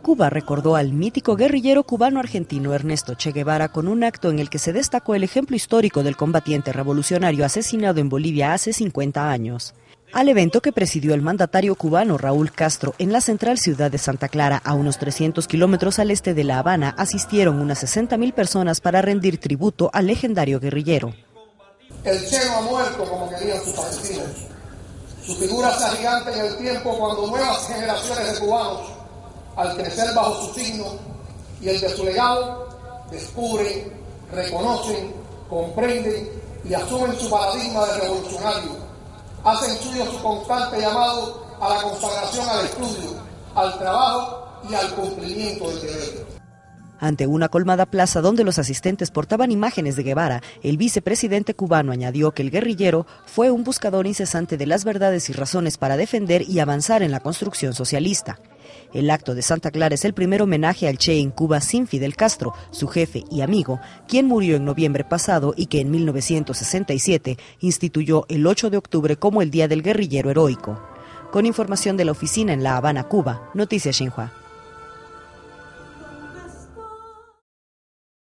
Cuba recordó al mítico guerrillero cubano-argentino Ernesto Che Guevara con un acto en el que se destacó el ejemplo histórico del combatiente revolucionario asesinado en Bolivia hace 50 años. Al evento que presidió el mandatario cubano Raúl Castro en la central ciudad de Santa Clara, a unos 300 kilómetros al este de La Habana, asistieron unas 60.000 personas para rendir tributo al legendario guerrillero. El Che no ha muerto como querían sus asesinos. Su figura se agiganta en el tiempo cuando nuevas generaciones de cubanos, al crecer bajo su signo y el de su legado, descubren, reconocen, comprenden y asumen su paradigma de revolucionario. Hacen suyo su constante llamado a la consagración al estudio, al trabajo y al cumplimiento del deber. Ante una colmada plaza donde los asistentes portaban imágenes de Guevara, el vicepresidente cubano añadió que el guerrillero fue un buscador incesante de las verdades y razones para defender y avanzar en la construcción socialista. El acto de Santa Clara es el primer homenaje al Che en Cuba sin Fidel Castro, su jefe y amigo, quien murió en noviembre pasado y que en 1967 instituyó el 8 de octubre como el Día del Guerrillero Heroico. Con información de la oficina en La Habana, Cuba, Noticias Xinhua.